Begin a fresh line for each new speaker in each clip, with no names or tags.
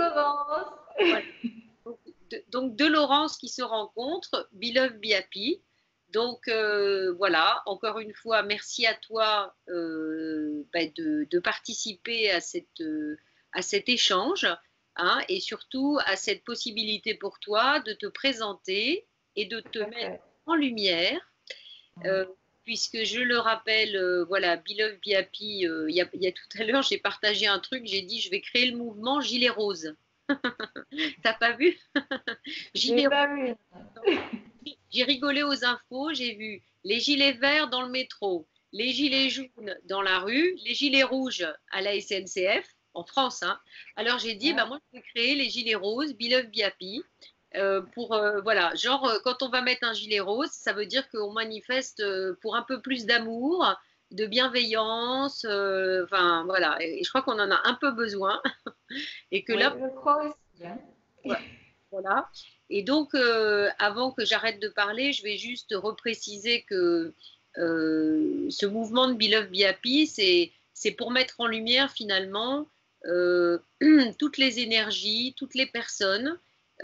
Laurence.
Voilà. Donc, deux Laurence qui se rencontrent, Be Love, Be Happy. Donc voilà, encore une fois, merci à toi de participer à cet échange, hein, et surtout à cette possibilité pour toi de te présenter et de te mettre en lumière. Puisque je le rappelle, voilà, Be Love, Be Happy, il y a tout à l'heure, j'ai partagé un truc, j'ai dit je vais créer le mouvement Gilet Rose. T'as pas vu?
J'ai pas vu.
J'ai rigolé aux infos, j'ai vu les gilets verts dans le métro, les gilets jaunes dans la rue, les gilets rouges à la SNCF, en France, hein. Alors j'ai dit, bah, moi je vais créer les gilets roses, Be Love, Be Happy. Voilà, genre quand on va mettre un gilet rose, ça veut dire qu'on manifeste pour un peu plus d'amour, de bienveillance, enfin voilà, et je crois qu'on en a un peu besoin et que
Oui,
là,
je crois aussi. Hein.
voilà. Et donc, avant que j'arrête de parler, je vais juste repréciser que ce mouvement de Be Love, Be Happy, c'est pour mettre en lumière finalement toutes les énergies, toutes les personnes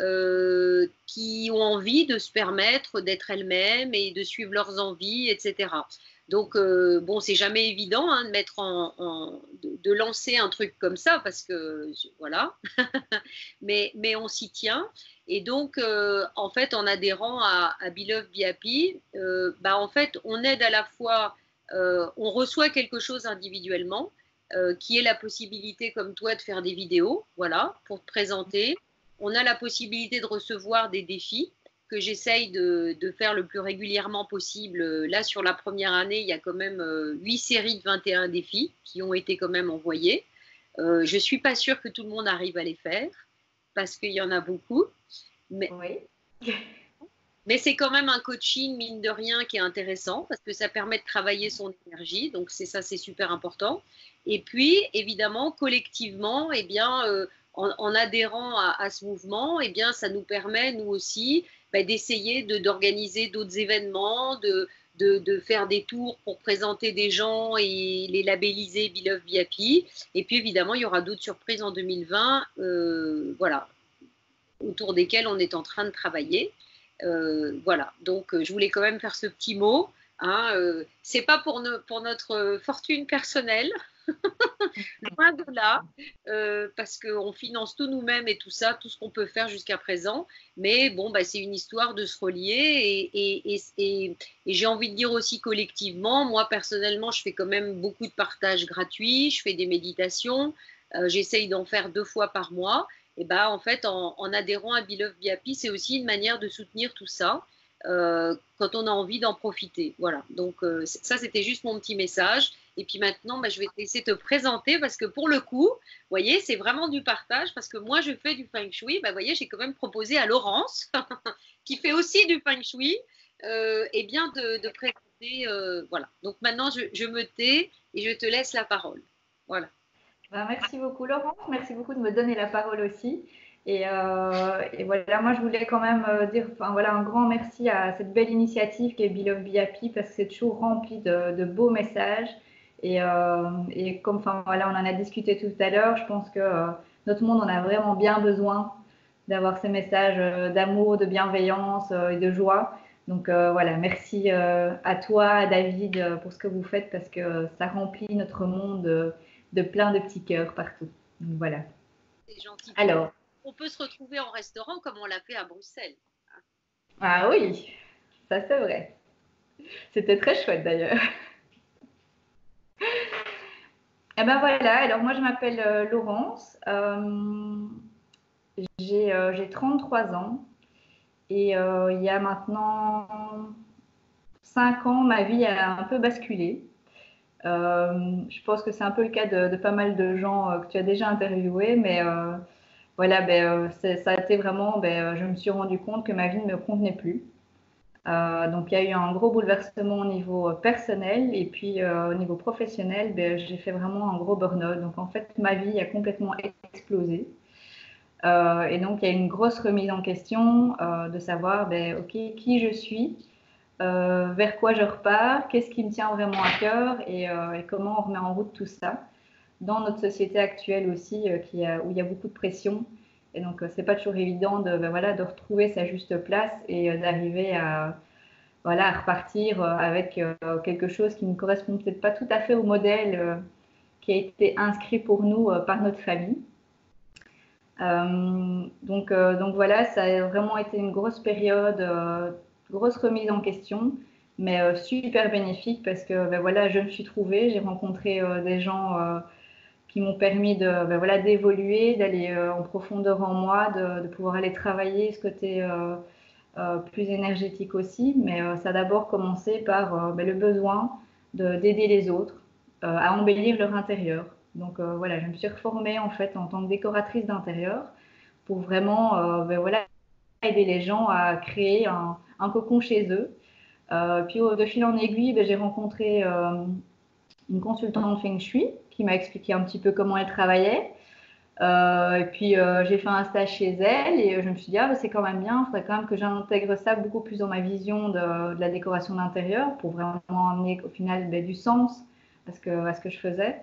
qui ont envie de se permettre d'être elles-mêmes et de suivre leurs envies, etc. Donc, bon, c'est jamais évident, hein, de mettre de lancer un truc comme ça parce que voilà, mais on s'y tient. Et donc, en fait, en adhérant à Be Love, Be Happy, bah, en fait, on aide à la fois, on reçoit quelque chose individuellement, qui est la possibilité, comme toi, de faire des vidéos, voilà, pour te présenter. On a la possibilité de recevoir des défis que j'essaye de faire le plus régulièrement possible. Là, sur la première année, il y a quand même 8 séries de 21 défis qui ont été quand même envoyés. Je ne suis pas sûre que tout le monde arrive à les faire parce qu'il y en a beaucoup. Mais c'est quand même un coaching, mine de rien, qui est intéressant parce que ça permet de travailler son énergie. Donc, c'est super important. Et puis, évidemment, collectivement, eh bien, en adhérant à ce mouvement, eh bien, ça nous permet, nous aussi, d'essayer d'organiser d'autres événements, de faire des tours pour présenter des gens et les labelliser Be Love, Be Happy. Et puis, évidemment, il y aura d'autres surprises en 2020. Voilà, autour desquels on est en train de travailler. Voilà, donc je voulais quand même faire ce petit mot. Hein, c'est pas pour notre fortune personnelle, loin de là, parce qu'on finance tout nous-mêmes et tout ça, tout ce qu'on peut faire jusqu'à présent. Mais bon, bah, c'est une histoire de se relier et j'ai envie de dire aussi collectivement, moi personnellement, je fais quand même beaucoup de partages gratuits, je fais des méditations, j'essaye d'en faire 2 fois par mois. Et bah, en fait, en adhérant à Be Love, Be Happy, c'est aussi une manière de soutenir tout ça quand on a envie d'en profiter. Voilà, donc ça, c'était juste mon petit message. Et puis maintenant, bah, je vais te laisser te présenter parce que pour le coup, vous voyez, c'est vraiment du partage parce que moi, je fais du feng shui. Bah, vous voyez, j'ai quand même proposé à Laurence, qui fait aussi du feng shui, et bien de présenter. Voilà. Donc maintenant, je me tais et je te laisse la parole. Voilà.
Ben, merci beaucoup Laurence, merci beaucoup de me donner la parole aussi. Et voilà, moi je voulais quand même dire voilà, un grand merci à cette belle initiative qui est Be Love, Be Happy parce que c'est toujours rempli de beaux messages. Et comme voilà, on en a discuté tout à l'heure, je pense que notre monde en a vraiment bien besoin d'avoir ces messages d'amour, de bienveillance et de joie. Donc voilà, merci à toi, à David, pour ce que vous faites parce que ça remplit notre monde de plein de petits cœurs partout. Donc, voilà.
C'est gentil.
Alors,
on peut se retrouver en restaurant comme on l'a fait à Bruxelles.
Ah oui, ça c'est vrai. C'était très chouette d'ailleurs. Et ben voilà, alors moi je m'appelle Laurence, j'ai 33 ans et il y a maintenant 5 ans, ma vie a un peu basculé. Je pense que c'est un peu le cas de pas mal de gens que tu as déjà interviewés, mais voilà, ça a été vraiment, je me suis rendu compte que ma vie ne me convenait plus. Donc il y a eu un gros bouleversement au niveau personnel et puis au niveau professionnel, j'ai fait vraiment un gros burn-out. Donc en fait, ma vie a complètement explosé. Et donc il y a une grosse remise en question de savoir, ok, qui je suis, vers quoi je repars, qu'est-ce qui me tient vraiment à cœur et comment on remet en route tout ça dans notre société actuelle aussi où il y a beaucoup de pression Et donc, c'est pas toujours évident voilà, de retrouver sa juste place et d'arriver à, voilà, à repartir avec quelque chose qui ne correspond peut-être pas tout à fait au modèle qui a été inscrit pour nous par notre famille. Donc voilà, ça a vraiment été une grosse période, grosse remise en question, mais super bénéfique parce que ben voilà, je me suis trouvée, j'ai rencontré des gens qui m'ont permis voilà, d'évoluer, d'aller en profondeur en moi, de pouvoir aller travailler ce côté plus énergétique aussi. Mais ça a d'abord commencé par ben le besoin d'aider les autres à embellir leur intérieur. Donc voilà, je me suis reformée en fait en tant que décoratrice d'intérieur pour vraiment ben voilà, aider les gens à créer un cocon chez eux. Puis de fil en aiguille, ben, j'ai rencontré une consultante Feng Shui qui m'a expliqué un petit peu comment elle travaillait. Et puis j'ai fait un stage chez elle et je me suis dit, ah, bah, c'est quand même bien, il faudrait quand même que j'intègre ça beaucoup plus dans ma vision de la décoration d'intérieur pour vraiment amener au final ben, du sens à ce que je faisais.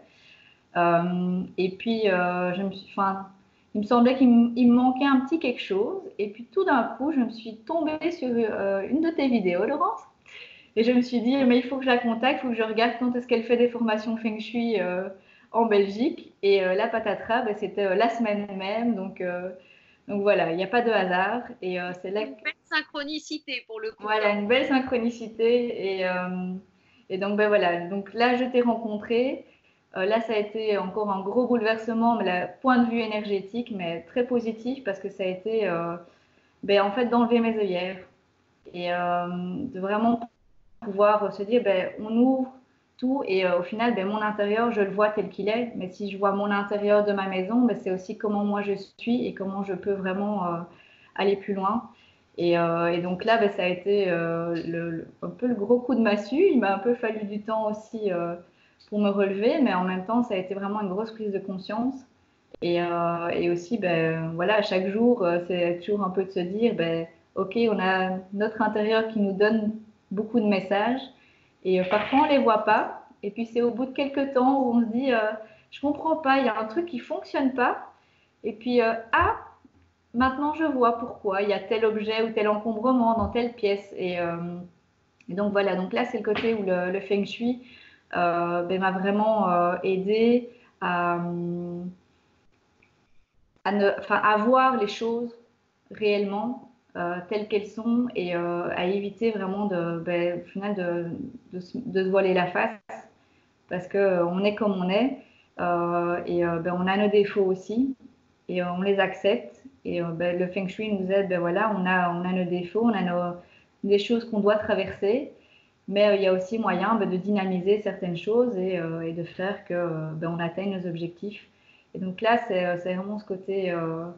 Et puis il me semblait qu'il me manquait un petit quelque chose. Et puis tout d'un coup, je me suis tombée sur une de tes vidéos, Laurence. Et je me suis dit, mais il faut que je la contacte, il faut que je regarde quand est-ce qu'elle fait des formations Feng Shui en Belgique. Et la patatras, ben, c'était la semaine même. Donc voilà, il n'y a pas de hasard. Et c'est là que,
Une belle synchronicité pour le coup.
voilà, une belle synchronicité. Et donc, ben voilà. Donc là, je t'ai rencontré. Là, ça a été encore un gros bouleversement, mais là, point de vue énergétique, mais très positif parce que ça a été ben, en fait d'enlever mes œillères et de vraiment pouvoir se dire ben, on ouvre tout et au final ben, mon intérieur je le vois tel qu'il est, mais si je vois mon intérieur de ma maison, ben, c'est aussi comment moi je suis et comment je peux vraiment aller plus loin. Et donc là ben, ça a été un peu le gros coup de massue. Il m'a un peu fallu du temps aussi pour me relever, mais en même temps ça a été vraiment une grosse prise de conscience. Et aussi, ben, voilà, à chaque jour, c'est toujours un peu de se dire, ben, OK, on a notre intérieur qui nous donne beaucoup de messages et parfois on ne les voit pas. Et puis c'est au bout de quelques temps où on se dit, je ne comprends pas, il y a un truc qui ne fonctionne pas. Et puis, ah, maintenant je vois pourquoi, il y a tel objet ou tel encombrement dans telle pièce. Et donc voilà, donc là c'est le côté où le Feng Shui ben, m'a vraiment aidé à voir les choses réellement telles qu'elles sont et à éviter vraiment ben, au final de se voiler la face parce qu'on est comme on est ben, on a nos défauts aussi et on les accepte et ben, le Feng Shui nous aide, ben, voilà, on a nos défauts, on a des choses qu'on doit traverser, mais il y a aussi moyen ben, de dynamiser certaines choses et de faire que ben, on atteigne nos objectifs. Et donc là, c'est vraiment ce côté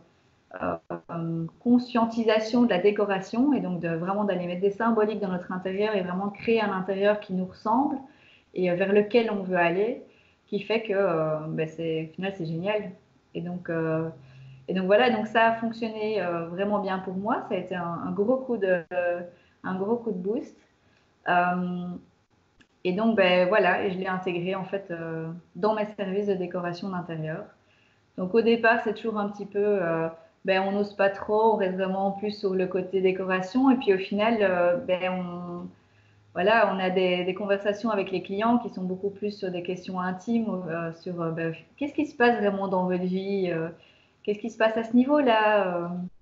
conscientisation de la décoration et donc vraiment d'aller mettre des symboliques dans notre intérieur et vraiment de créer un intérieur qui nous ressemble et vers lequel on veut aller, qui fait que ben au final c'est génial. Et donc, euh, et donc voilà, donc ça a fonctionné vraiment bien pour moi. Ça a été un gros coup de boost. Euh, et donc ben voilà, et je l'ai intégré en fait dans mes services de décoration d'intérieur. Donc au départ, c'est toujours un petit peu, ben, on n'ose pas trop, on reste vraiment plus sur le côté décoration. Et puis au final, ben, voilà, on a des conversations avec les clients qui sont beaucoup plus sur des questions intimes, sur ben, qu'est-ce qui se passe vraiment dans votre vie, qu'est-ce qui se passe à ce niveau-là.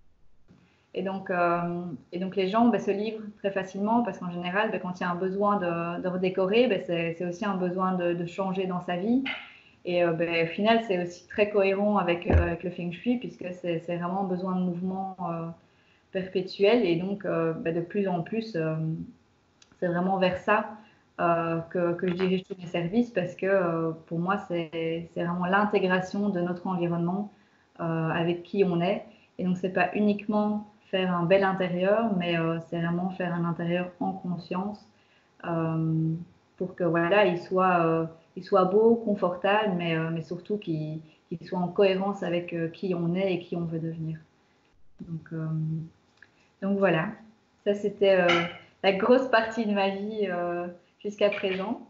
Et donc, euh, et donc les gens ben, se livrent très facilement parce qu'en général, ben, quand il y a un besoin de redécorer, ben, c'est aussi un besoin de changer dans sa vie. Et ben, au final, c'est aussi très cohérent avec le Feng Shui puisque c'est vraiment besoin de mouvement perpétuel. Et donc, ben, de plus en plus, c'est vraiment vers ça que je dirige tous mes services parce que pour moi, c'est vraiment l'intégration de notre environnement avec qui on est. Et donc, c'est pas uniquement faire un bel intérieur, mais c'est vraiment faire un intérieur en conscience pour que voilà, il soit beau, confortable, mais surtout qu'il soit en cohérence avec qui on est et qui on veut devenir. Donc, euh, donc voilà, ça c'était la grosse partie de ma vie jusqu'à présent.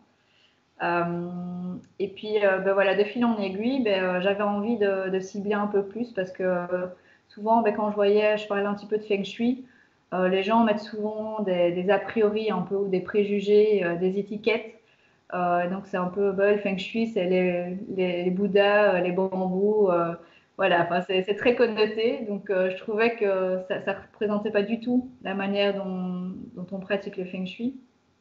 Et puis ben voilà, de fil en aiguille, ben, j'avais envie de cibler un peu plus parce que souvent, ben, quand je parlais un petit peu de Feng Shui, les gens mettent souvent des a priori un peu, ou des préjugés, des étiquettes. Donc c'est un peu, ben, le Feng Shui, c'est les Bouddhas, les bambous, voilà, enfin, c'est très connoté. Donc je trouvais que ça ne représentait pas du tout la manière dont on pratique le Feng Shui.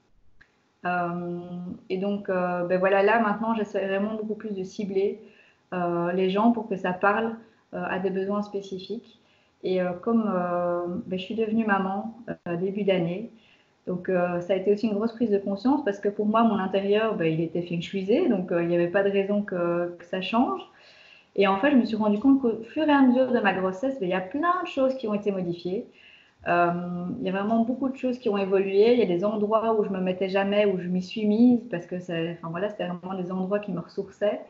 Euh, et donc, ben voilà, là maintenant, j'essaie vraiment beaucoup plus de cibler les gens pour que ça parle à des besoins spécifiques. Et comme ben, je suis devenue maman début d'année, donc ça a été aussi une grosse prise de conscience parce que pour moi, mon intérieur, ben, il était feng shuisé, donc il n'y avait pas de raison que ça change. Et en fait, je me suis rendu compte qu'au fur et à mesure de ma grossesse, ben, il y a plein de choses qui ont été modifiées. Euh, il y a vraiment beaucoup de choses qui ont évolué. Il y a des endroits où je me mettais jamais, où je m'y suis mise parce que enfin, voilà, c'était vraiment des endroits qui me ressourçaient.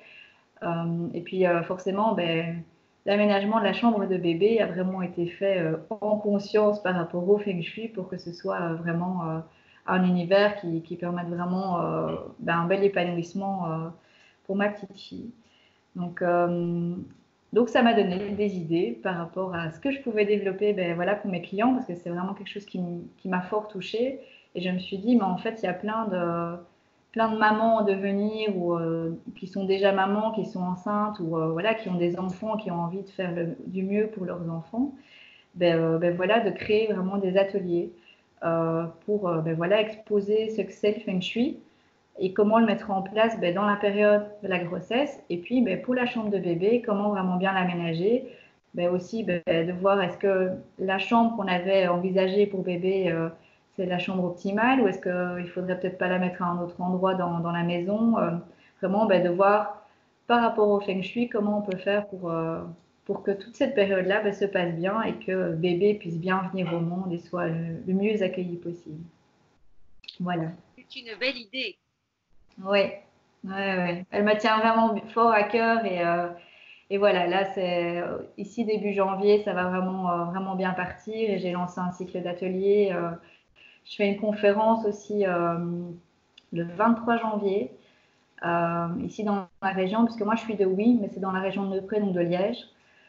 Et puis forcément, ben, l'aménagement de la chambre de bébé a vraiment été fait en conscience par rapport au Feng Shui pour que ce soit vraiment un univers qui permette vraiment ben, un bel épanouissement pour ma petite fille. Donc, donc ça m'a donné des idées par rapport à ce que je pouvais développer ben, voilà, pour mes clients, parce que c'est vraiment quelque chose qui m'a fort touchée. Et je me suis dit, mais en fait, il y a plein de mamans en devenir ou qui sont déjà mamans, qui sont enceintes ou voilà, qui ont des enfants, qui ont envie de faire du mieux pour leurs enfants. Ben voilà, de créer vraiment des ateliers pour ben voilà, exposer ce que c'est le Feng Shui et comment le mettre en place ben, dans la période de la grossesse. Et puis, ben, pour la chambre de bébé, comment vraiment bien l'aménager. Ben, aussi, ben, de voir est-ce que la chambre qu'on avait envisagée pour bébé, c'est la chambre optimale ou est-ce qu'il ne faudrait peut-être pas la mettre à un autre endroit dans la maison. Vraiment, ben, de voir par rapport au Feng Shui comment on peut faire pour que toute cette période-là ben, se passe bien et que bébé puisse bien venir au monde et soit le mieux accueilli possible. Voilà.
C'est une belle idée.
Oui, ouais, ouais. Elle me tient vraiment fort à cœur et voilà, là c'est ici début janvier, ça va vraiment vraiment bien partir et j'ai lancé un cycle d'ateliers. Je fais une conférence aussi le 23 janvier ici dans la région, puisque moi je suis de Oui, mais c'est dans la région de Neupré, donc de Liège.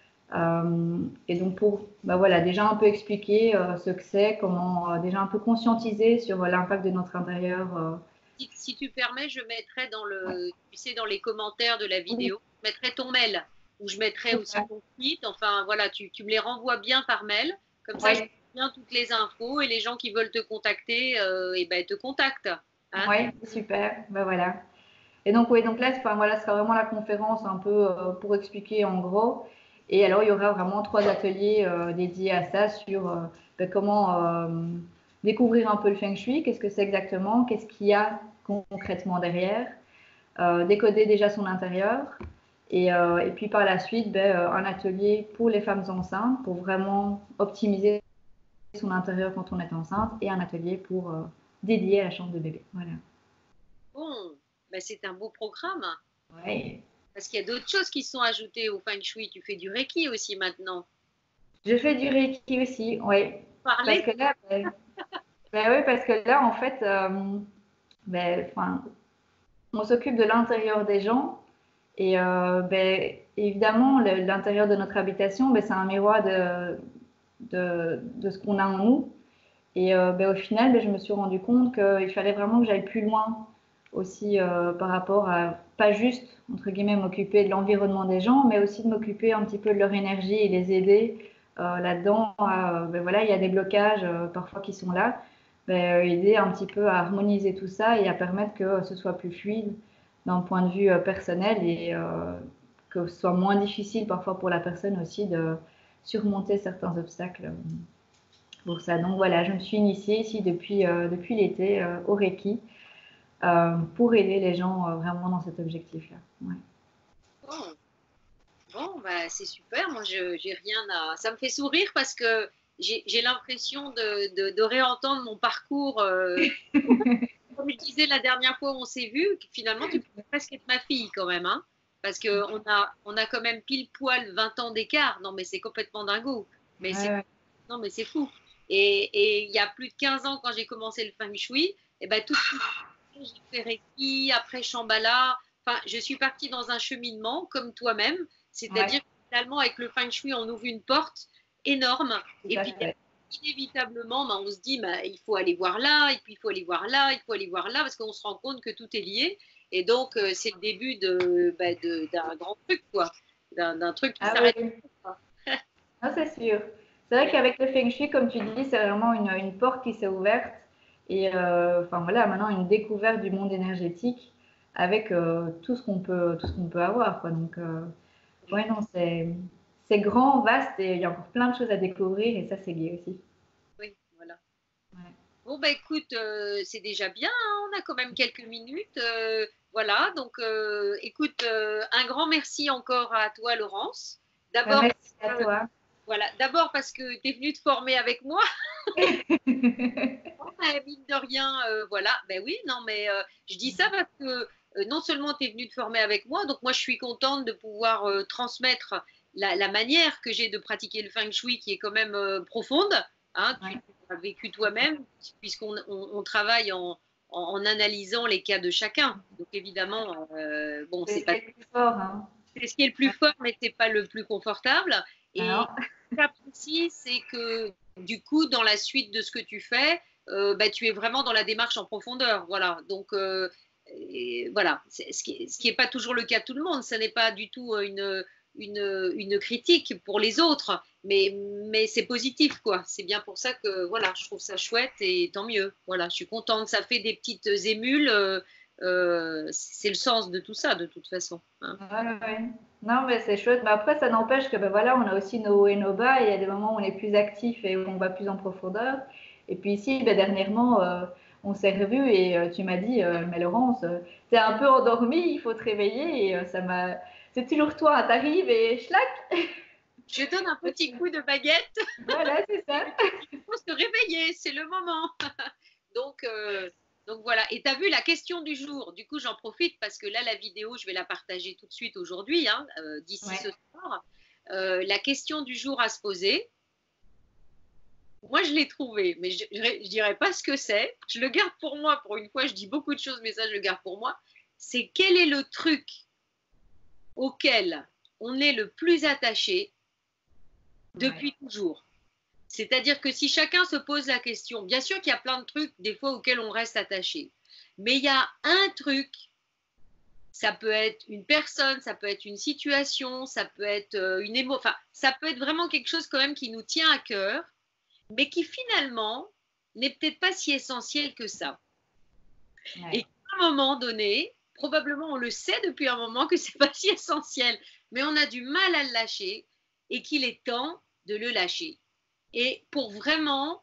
Et donc pour bah voilà, déjà un peu expliquer ce que c'est, comment déjà un peu conscientiser sur l'impact de notre intérieur.
Si tu permets, je mettrai
Ouais.
tu sais, dans les commentaires de la
Oui,
vidéo, je mettrai ton mail ou je mettrai aussi
super.
ton site. Enfin, voilà, tu me les renvoies bien par mail. Comme ça, je
Oui,
sais bien toutes les infos et les gens qui veulent te contacter, et ben, te contactent. Hein.
ouais, super. Ben voilà. Et donc, oui, donc là, enfin, voilà, ce sera vraiment la conférence un peu pour expliquer en gros. Et alors, il y aura vraiment 3 ateliers dédiés à ça sur ben, comment découvrir un peu le Feng Shui, qu'est-ce que c'est exactement, qu'est-ce qu'il y a concrètement derrière, décoder déjà son intérieur. Et puis par la suite, ben, un atelier pour les femmes enceintes pour vraiment optimiser son intérieur quand on est enceinte et un atelier pour dédié à la chambre de bébé. Voilà.
Bon, ben, c'est un beau programme.
Ouais.
Parce qu'il y a d'autres choses qui sont ajoutées au Feng Shui. Tu fais du Reiki aussi maintenant.
Je fais du Reiki aussi, oui. Parce
Parler.
que là, oui, parce que là, en fait, ben, enfin, on s'occupe de l'intérieur des gens. Et ben, évidemment, l'intérieur de notre habitation, ben, c'est un miroir de ce qu'on a en nous. Et ben, au final, ben, je me suis rendu compte qu'il fallait vraiment que j'aille plus loin aussi par rapport à pas juste, entre guillemets, m'occuper de l'environnement des gens, mais aussi de m'occuper un petit peu de leur énergie et les aider là-dedans. Ben, voilà, il y a des blocages parfois qui sont là. Ben, aider un petit peu à harmoniser tout ça et à permettre que ce soit plus fluide d'un point de vue personnel et que ce soit moins difficile parfois pour la personne aussi de surmonter certains obstacles pour ça. Donc voilà, je me suis initiée ici depuis l'été au Reiki pour aider les gens vraiment dans cet objectif-là. Ouais.
Bon, bon bah, c'est super. Moi, j'ai rien à. Ça me fait sourire parce que j'ai l'impression de réentendre mon parcours. Comme je disais la dernière fois où on s'est vu, finalement, tu peux presque être ma fille quand même. Hein, parce on a quand même pile poil 20 ans d'écart. Non, mais c'est complètement dingo. Mais c'est
Ouais,
Non, mais c'est fou. Et il y a plus de 15 ans, quand j'ai commencé le Feng Shui, et ben, tout de suite, j'ai fait Reiki, après Shambhala. Enfin, je suis partie dans un cheminement comme toi-même.
ouais,
C'est-à-dire que finalement, avec le Feng Shui, on ouvre une porte. énorme.
Tout
Et
à
puis,
fait.
inévitablement, ben, on se dit, ben, il faut aller voir là, et puis il faut aller voir là, il faut aller voir là, parce qu'on se rend compte que tout est lié. Et donc, c'est le début d'un grand truc, quoi. D'un truc qui
Ah
s'arrête
oui,
pas.
non, c'est sûr. C'est vrai qu'avec le Feng Shui, comme tu dis, c'est vraiment une porte qui s'est ouverte. Et enfin voilà, maintenant une découverte du monde énergétique avec tout ce qu'on peut avoir, quoi. Donc, ouais, non, c'est grand, vaste et il y a encore plein de choses à découvrir et ça, c'est gai aussi.
Oui, voilà.
Ouais.
Bon, bah écoute, c'est déjà bien, hein, on a quand même quelques minutes. Voilà, donc écoute, un grand merci encore à toi, Laurence.
Bah,
D'abord,
merci à toi.
voilà, d'abord parce que tu es venue te former avec moi. Mine de rien, voilà, ben oui, non, mais je dis ça parce que non seulement tu es venue te former avec moi, donc moi je suis contente de pouvoir transmettre la manière que j'ai de pratiquer le feng shui qui est quand même profonde. Hein, tu
Ouais.
as vécu toi-même, puisqu'on on travaille en analysant les cas de chacun. Donc évidemment, bon,
C'est
c'est
ce qui
pas
est le plus fort, hein.
c'est ce qui est le plus fort, mais c'est pas le plus confortable. Et
Alors,
j'apprécie, c'est que du coup, dans la suite de ce que tu fais, bah, tu es vraiment dans la démarche en profondeur. Voilà. Donc, et voilà. Ce qui est pas toujours le cas de tout le monde. Ce n'est pas du tout une critique pour les autres, mais c'est positif, quoi. C'est bien pour ça que voilà, je trouve ça chouette et tant mieux. Voilà, je suis contente. Ça fait des petites émules. C'est le sens de tout ça, de toute façon. Hein.
ouais, ouais. Non, mais c'est chouette. Mais après, ça n'empêche que ben voilà, on a aussi nos hauts et nos bas. Il y a des moments où on est plus actif et où on va plus en profondeur. Et puis ici, ben, dernièrement, on s'est revus et tu m'as dit, mais Laurence, t'es un peu endormie, il faut te réveiller. Et ça m'a. C'est toujours toi, hein, t'arrives et schlac.
Je donne un petit coup de baguette.
Voilà, c'est ça.
Il faut se réveiller, c'est le moment. Donc, donc voilà. Et tu as vu la question du jour. Du coup, j'en profite parce que là, la vidéo, je vais la partager tout de suite aujourd'hui, hein, d'ici ce
Ouais,
soir. La question du jour à se poser. Moi, je l'ai trouvée, mais je ne dirais pas ce que c'est. Je le garde pour moi. Pour une fois, je dis beaucoup de choses, mais ça, je le garde pour moi. C'est quel est le truc auquel on est le plus attaché
ouais,
depuis toujours? C'est-à-dire que si chacun se pose la question, bien sûr qu'il y a plein de trucs des fois auxquels on reste attaché, mais il y a un truc, ça peut être une personne, ça peut être une situation, ça peut être une émotion, enfin, ça peut être vraiment quelque chose quand même qui nous tient à cœur, mais qui finalement n'est peut-être pas si essentiel que ça. Et
ouais.
qu'à un moment donné, probablement on le sait depuis un moment que c'est pas si essentiel, mais on a du mal à le lâcher et qu'il est temps de le lâcher. Et pour vraiment,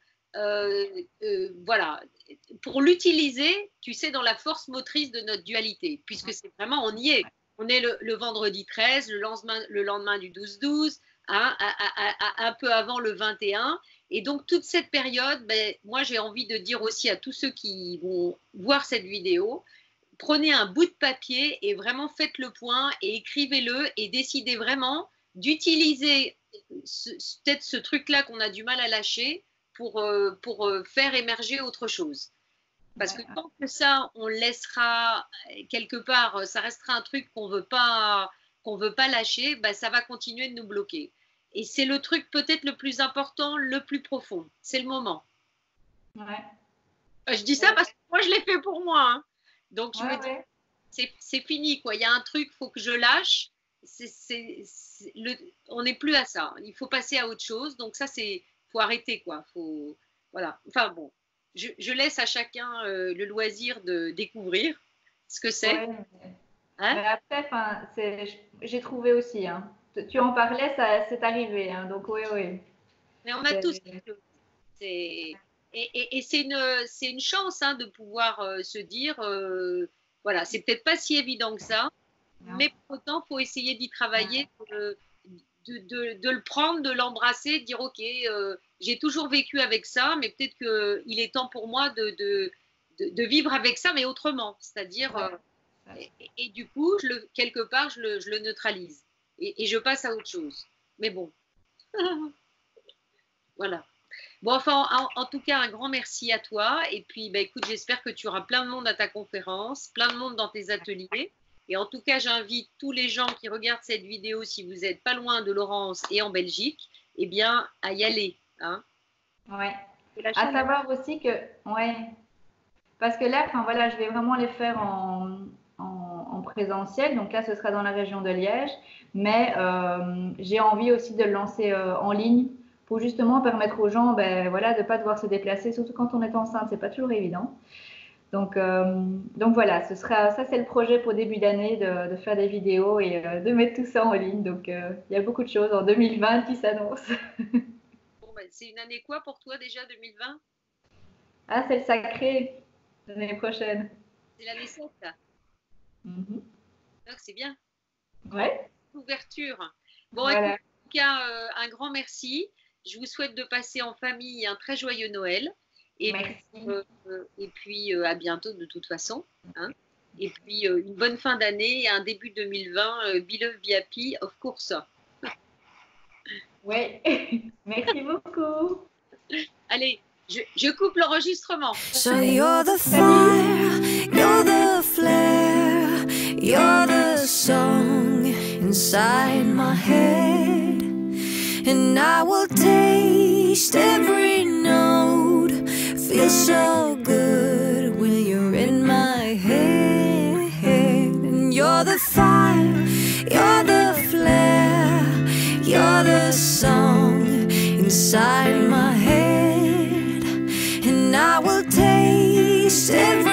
voilà, pour l'utiliser, tu sais, dans la force motrice de notre dualité, puisque c'est vraiment, on y est. On est le vendredi 13, le lendemain du 12-12, hein, un peu avant le 21. Et donc, toute cette période, ben, moi, j'ai envie de dire aussi à tous ceux qui vont voir cette vidéo, prenez un bout de papier et vraiment faites le point et écrivez-le et décidez vraiment d'utiliser peut-être ce truc-là qu'on a du mal à lâcher pour faire émerger autre chose. Parce que
Ouais.
tant que ça, on laissera quelque part, ça restera un truc qu'on veut pas lâcher, bah, ça va continuer de nous bloquer. Et c'est le truc peut-être le plus important, le plus profond. C'est le moment.
Ouais.
Je dis ça
Ouais,
parce que moi, je l'ai fait pour moi. Hein. Donc, je me
ouais,
dis,
ouais.
c'est fini, quoi. Il y a un truc, il faut que je lâche. On n'est plus à ça. Il faut passer à autre chose. Donc, ça, c'est faut arrêter, quoi. Faut, voilà. Enfin, bon, je laisse à chacun le loisir de découvrir ce que c'est.
Ouais.
Hein.
Mais après, enfin, j'ai trouvé aussi, hein. Tu en parlais, ça, c'est arrivé, hein. Donc, oui, oui.
Mais on a tous
C'est-
quelque chose. Et c'est une chance hein, de pouvoir se dire, voilà, c'est peut-être pas si évident que ça,
non.
mais pour autant, il faut essayer d'y
Ouais.
travailler, de le prendre, de l'embrasser, de dire, OK, j'ai toujours vécu avec ça, mais peut-être qu'il est temps pour moi de vivre avec ça, mais autrement. C'est-à-dire,
Ouais. Ouais.
et du coup, quelque part, je le neutralise et je passe à autre chose. Mais bon, voilà. Bon, enfin, en tout cas, un grand merci à toi. Et puis, bah, écoute, j'espère que tu auras plein de monde à ta conférence, plein de monde dans tes ateliers. Et en tout cas, j'invite tous les gens qui regardent cette vidéo, si vous n'êtes pas loin de Laurence et en Belgique, eh bien, à y aller. Hein.
Ouais. À savoir aussi que, ouais, parce que là, enfin voilà, je vais vraiment les faire en présentiel. Donc là, ce sera dans la région de Liège, mais j'ai envie aussi de le lancer en ligne pour justement permettre aux gens, ben voilà, de pas devoir se déplacer, surtout quand on est enceinte, c'est pas toujours évident. Donc voilà, ça c'est le projet pour début d'année de faire des vidéos et de mettre tout ça en ligne. Donc il y a beaucoup de choses en 2020 qui s'annoncent.
Bon, ben, c'est une année quoi pour toi déjà, 2020?
Ah, c'est le sacré l'année prochaine.
C'est l'année 7.
Mhm.
Donc c'est bien.
Ouais.
Ouverture. Bon, écoute,
Voilà.
en tout cas, un grand merci. Je vous souhaite de passer en famille un très joyeux Noël. Et puis,
Merci.
à bientôt de toute façon. Hein. Et puis, une bonne fin d'année et un début 2020. Be love, be happy, of course.
Ouais. Merci beaucoup.
Allez, je coupe l'enregistrement.
So you're the fire, you're the flare, you're the song inside my head. And I will taste every note, feel so good when you're in my head. And you're the fire, you're the flare, you're the song inside my head. And I will taste every